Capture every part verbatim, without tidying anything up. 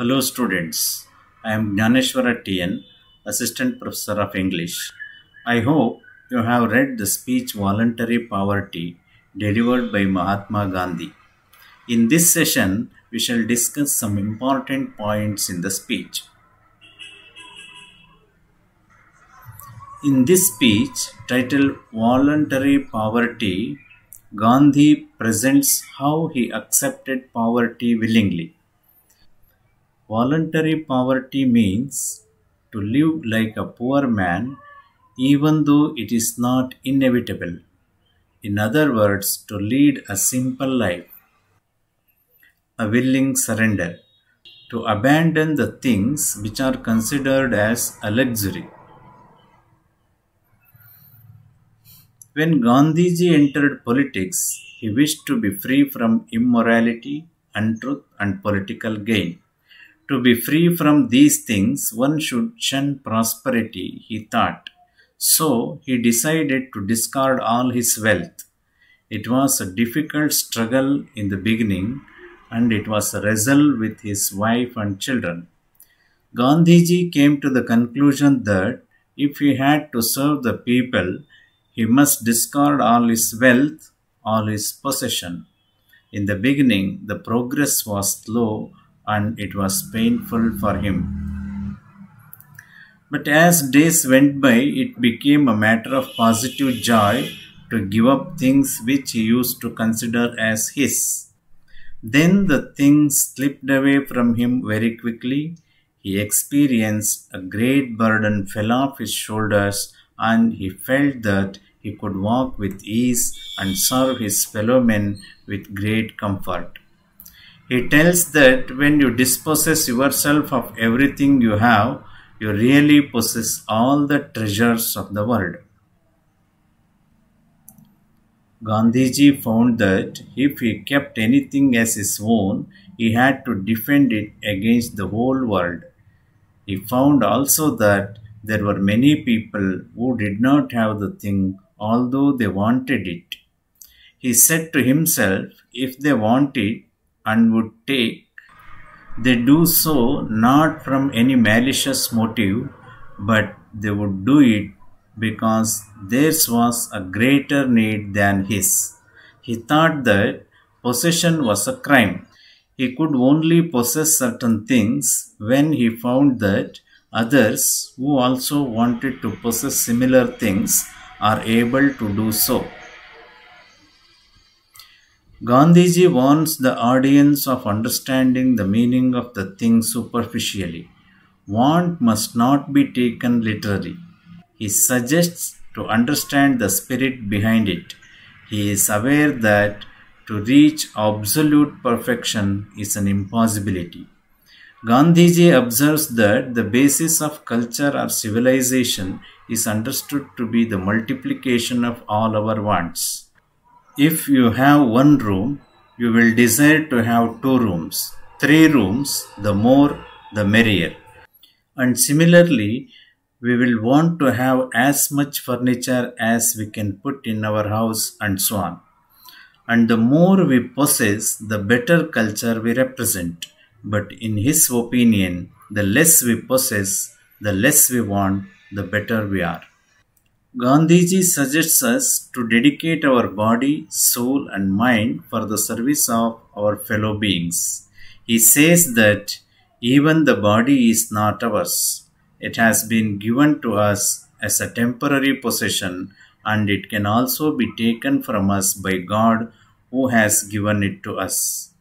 Hello students, I am Gnaneshwara T N, Assistant Professor of English. I hope you have read the speech Voluntary Poverty delivered by Mahatma Gandhi. In this session, we shall discuss some important points in the speech. In this speech, titled Voluntary Poverty, Gandhi presents how he accepted poverty willingly. Voluntary poverty means to live like a poor man even though it is not inevitable. In other words, to lead a simple life, a willing surrender, to abandon the things which are considered as a luxury. When Gandhiji entered politics, he wished to be free from immorality, untruth, and political gain. To be free from these things, one should shun prosperity, he thought. So he decided to discard all his wealth. It was a difficult struggle in the beginning, and it was a wrestle with his wife and children. Gandhiji came to the conclusion that if he had to serve the people, he must discard all his wealth, all his possession. In the beginning, the progress was slow and it was painful for him. But as days went by, it became a matter of positive joy to give up things which he used to consider as his. Then the things slipped away from him very quickly. He experienced a great burden fell off his shoulders, and he felt that he could walk with ease and serve his fellow men with great comfort. He tells that when you dispossess yourself of everything you have, you really possess all the treasures of the world. Gandhiji found that if he kept anything as his own, he had to defend it against the whole world. He found also that there were many people who did not have the thing, although they wanted it. He said to himself, if they want it and would take, they do so not from any malicious motive, but they would do it because theirs was a greater need than his. He thought that possession was a crime. He could only possess certain things when he found that others who also wanted to possess similar things are able to do so. Gandhiji warns the audience of understanding the meaning of the thing superficially. Want must not be taken literally. He suggests to understand the spirit behind it. He is aware that to reach absolute perfection is an impossibility. Gandhiji observes that the basis of culture or civilization is understood to be the multiplication of all our wants. If you have one room, you will desire to have two rooms. Three rooms, the more, the merrier. And similarly, we will want to have as much furniture as we can put in our house and so on. And the more we possess, the better culture we represent. But in his opinion, the less we possess, the less we want, the better we are. Gandhiji suggests us to dedicate our body, soul and mind for the service of our fellow beings. He says that even the body is not ours. It has been given to us as a temporary possession, and it can also be taken from us by God who has given it to us.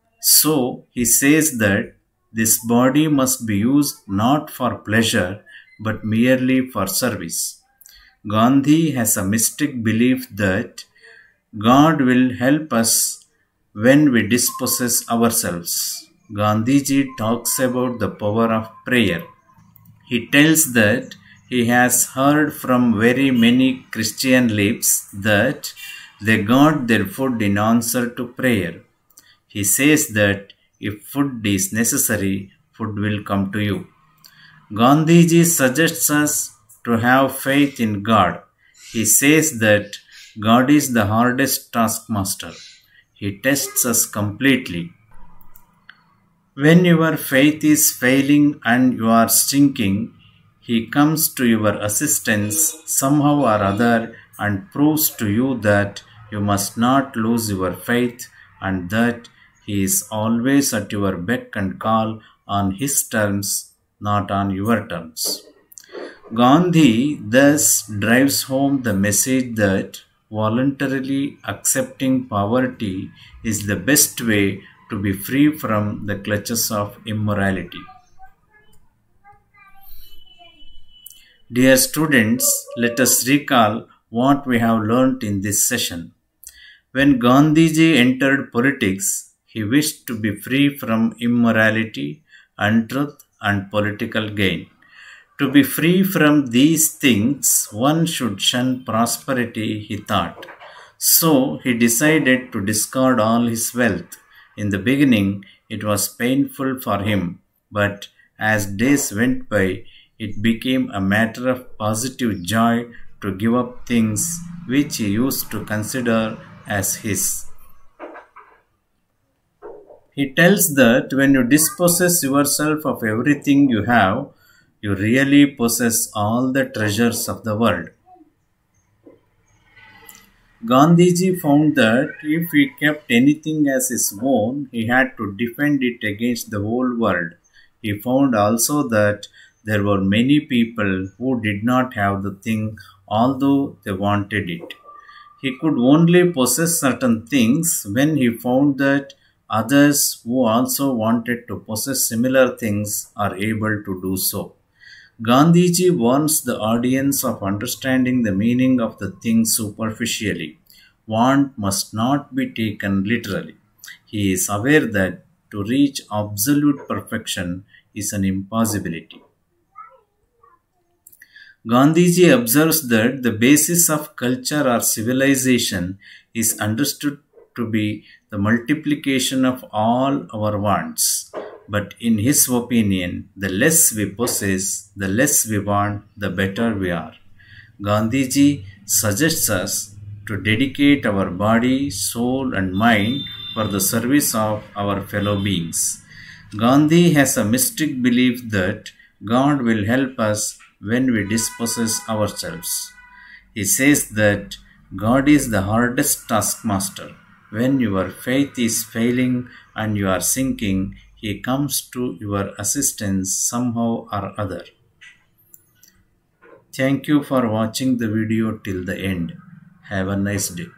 So he says that this body must be used not for pleasure but merely for service. Gandhi has a mystic belief that God will help us when we dispossess ourselves. Gandhiji talks about the power of prayer. He tells that he has heard from very many Christian lips that they got their food in answer to prayer. He says that if food is necessary, food will come to you. Gandhiji suggests us to have faith in God. He says that God is the hardest taskmaster. He tests us completely. When your faith is failing and you are sinking, he comes to your assistance somehow or other and proves to you that you must not lose your faith and that he is always at your beck and call on his terms, not on your terms. Gandhi thus drives home the message that voluntarily accepting poverty is the best way to be free from the clutches of immorality. Dear students, let us recall what we have learnt in this session. When Gandhiji entered politics, he wished to be free from immorality, untruth, and political gain. To be free from these things, one should shun prosperity, he thought. So he decided to discard all his wealth. In the beginning, it was painful for him, but as days went by, it became a matter of positive joy to give up things which he used to consider as his. He tells that when you dispossess yourself of everything you have, you really possess all the treasures of the world. Gandhiji found that if he kept anything as his own, he had to defend it against the whole world. He found also that there were many people who did not have the thing although they wanted it. He could only possess certain things when he found that others who also wanted to possess similar things are able to do so. Gandhiji warns the audience of understanding the meaning of the thing superficially. Want must not be taken literally. He is aware that to reach absolute perfection is an impossibility. Gandhiji observes that the basis of culture or civilization is understood to be the multiplication of all our wants. But in his opinion, the less we possess, the less we want, the better we are. Gandhiji suggests us to dedicate our body, soul, and mind for the service of our fellow beings. Gandhi has a mystic belief that God will help us when we dispossess ourselves. He says that God is the hardest taskmaster. When your faith is failing and you are sinking, he comes to your assistance somehow or other. Thank you for watching the video till the end. Have a nice day.